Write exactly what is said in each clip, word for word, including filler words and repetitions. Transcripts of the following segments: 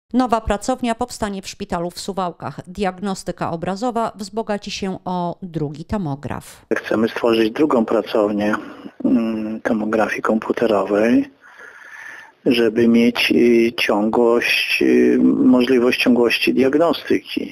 Nowa pracownia powstanie w szpitalu w Suwałkach. Diagnostyka obrazowa wzbogaci się o drugi tomograf. Chcemy stworzyć drugą pracownię tomografii komputerowej, żeby mieć ciągłość, możliwość ciągłości diagnostyki.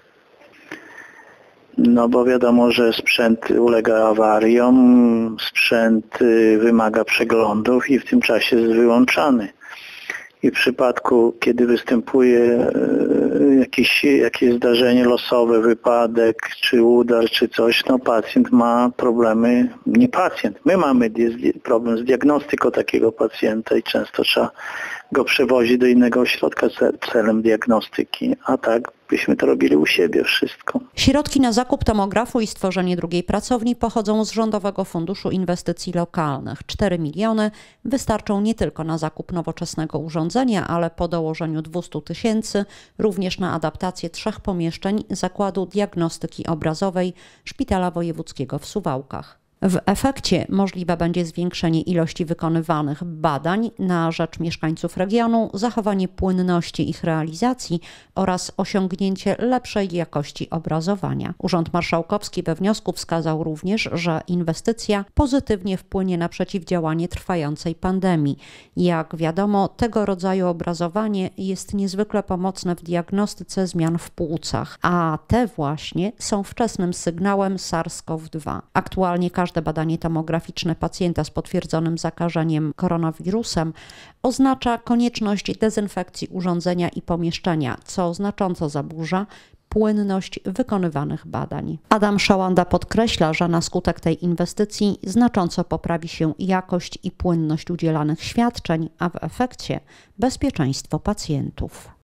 No bo wiadomo, że sprzęt ulega awariom, sprzęt wymaga przeglądów i w tym czasie jest wyłączany. I w przypadku, kiedy występuje jakieś, jakieś zdarzenie losowe, wypadek, czy udar, czy coś, no pacjent ma problemy, nie pacjent, my mamy problem z diagnostyką takiego pacjenta i często trzeba go przewozić do innego ośrodka celem diagnostyki, a tak byśmy to robili u siebie wszystko. Środki na zakup tomografu i stworzenie drugiej pracowni pochodzą z Rządowego Funduszu Inwestycji Lokalnych. cztery miliony wystarczą nie tylko na zakup nowoczesnego urządzenia, ale po dołożeniu dwieście tysięcy również na adaptację trzech pomieszczeń Zakładu Diagnostyki Obrazowej Szpitala Wojewódzkiego w Suwałkach. W efekcie możliwe będzie zwiększenie ilości wykonywanych badań na rzecz mieszkańców regionu, zachowanie płynności ich realizacji oraz osiągnięcie lepszej jakości obrazowania. Urząd Marszałkowski we wniosku wskazał również, że inwestycja pozytywnie wpłynie na przeciwdziałanie trwającej pandemii. Jak wiadomo, tego rodzaju obrazowanie jest niezwykle pomocne w diagnostyce zmian w płucach, a te właśnie są wczesnym sygnałem SARS-CoV dwa. Aktualnie każdy Każde badanie tomograficzne pacjenta z potwierdzonym zakażeniem koronawirusem oznacza konieczność dezynfekcji urządzenia i pomieszczenia, co znacząco zaburza płynność wykonywanych badań. Adam Szałanda podkreśla, że na skutek tej inwestycji znacząco poprawi się jakość i płynność udzielanych świadczeń, a w efekcie bezpieczeństwo pacjentów.